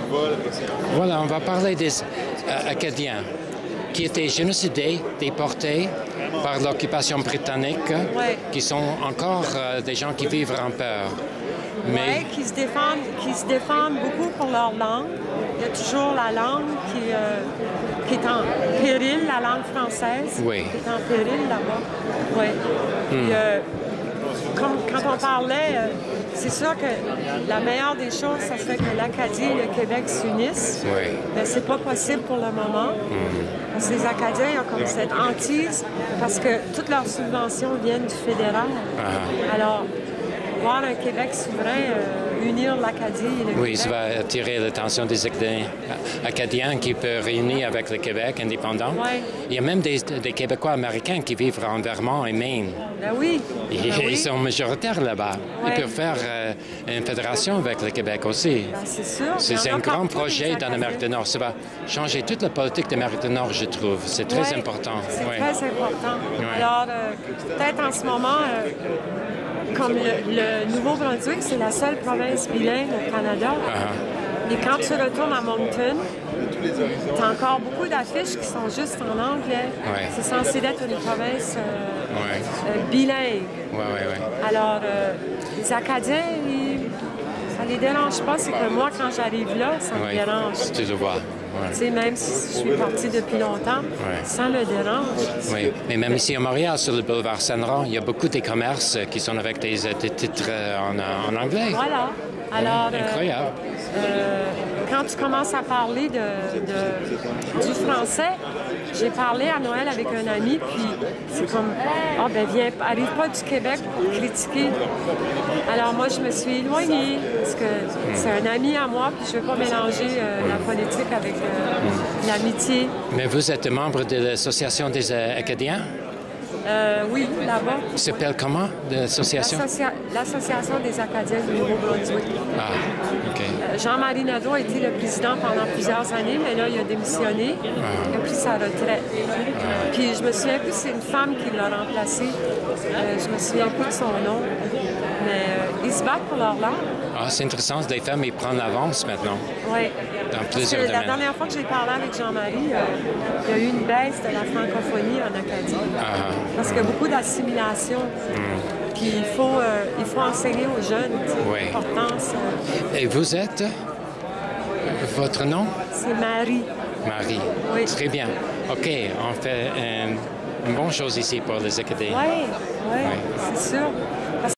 Voilà, on va parler des Acadiens qui étaient génocidés, déportés par l'occupation britannique, qui sont encore des gens qui vivent en peur. Mais qui se défendent beaucoup pour leur langue. Il y a toujours la langue qui est en péril, la langue française, qui est en péril là-bas. Oui. Quand on parlait, c'est sûr que la meilleure des choses, ça serait que l'Acadie et le Québec s'unissent. Mais c'est pas possible pour le moment. Parce que les Acadiens ont comme cette hantise, parce que toutes leurs subventions viennent du fédéral. Alors, voir un Québec souverain unir l'Acadie et le Québec. Ça va attirer l'attention des Acadiens qui peuvent réunir avec le Québec indépendant. Il y a même des Québécois américains qui vivent en Vermont et Maine. Ils sont majoritaires là-bas. Ils peuvent faire une fédération avec le Québec aussi. C'est sûr. C'est un grand projet dans l'Amérique du Nord. Ça va changer toute la politique de l'Amérique du Nord, je trouve. C'est très important. C'est très important. Alors, peut-être en ce moment... Comme le Nouveau-Brunswick, c'est la seule province bilingue au Canada. Et quand tu retournes à Moncton, tu as encore beaucoup d'affiches qui sont juste en anglais. C'est censé être une province bilingue. Alors, les Acadiens, ça les dérange pas. C'est que moi, quand j'arrive là, ça me dérange. Tu le vois. Même si je suis partie depuis longtemps, ça me dérange. Mais même ici à Montréal, sur le boulevard Saint-Laurent, il y a beaucoup de commerces qui sont avec des titres en anglais. Voilà. Alors, incroyable. Quand tu commences à parler du français, j'ai parlé à Noël avec un ami, puis c'est comme, viens, arrive pas du Québec pour critiquer. Alors moi, je me suis éloignée, parce que c'est un ami à moi, puis je veux pas mélanger la politique avec l'amitié. Mais vous êtes membre de l'Association des Acadiens? Oui, là-bas. Ça s'appelle comment, l'association? L'Association des Acadiens du Nouveau-Brunswick. OK. Jean-Marie Nadeau a été le président pendant plusieurs années, mais là, il a démissionné. Il a pris sa retraite. Puis je me souviens plus, c'est une femme qui l'a remplacé. Je me souviens plus de son nom. Mais ils se battent pour leur langue. C'est intéressant, les femmes, ils prennent l'avance maintenant. Oui. Dans plusieurs domaines. La dernière fois que j'ai parlé avec Jean-Marie, il y a eu une baisse de la francophonie en Acadie. Parce qu'il y a beaucoup d'assimilation. Puis il faut enseigner aux jeunes l'importance. Et vous êtes? Votre nom? C'est Marie. Marie. Oui. Très bien. OK, on fait une bonne chose ici pour les Acadiens. Oui, c'est sûr.